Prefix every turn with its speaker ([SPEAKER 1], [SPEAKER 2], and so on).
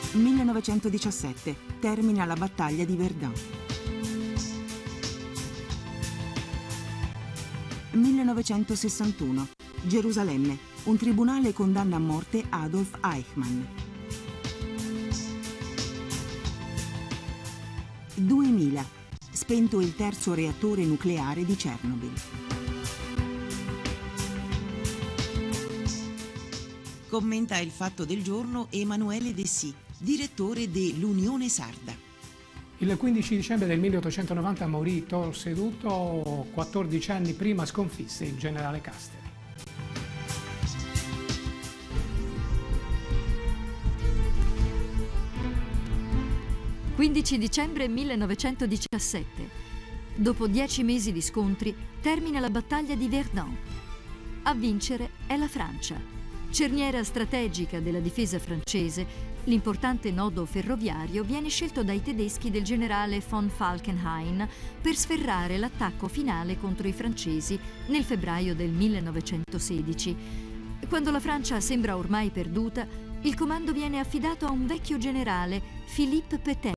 [SPEAKER 1] 1917. Termina la battaglia di Verdun. 1961. Gerusalemme. Un tribunale condanna a morte Adolf Eichmann. 2000. Spento il terzo reattore nucleare di Chernobyl. Commenta il fatto del giorno Emanuele Dessì, direttore dell'Unione Sarda.
[SPEAKER 2] Il 15 dicembre del 1890 morì Toro Seduto, 14 anni prima sconfisse il generale Custer.
[SPEAKER 3] Il 15 dicembre 1917. Dopo 10 mesi di scontri, termina la battaglia di Verdun. A vincere è la Francia. Cerniera strategica della difesa francese, l'importante nodo ferroviario viene scelto dai tedeschi del generale von Falkenhayn per sferrare l'attacco finale contro i francesi nel febbraio del 1916. Quando la Francia sembra ormai perduta, il comando viene affidato a un vecchio generale, Philippe Pétain.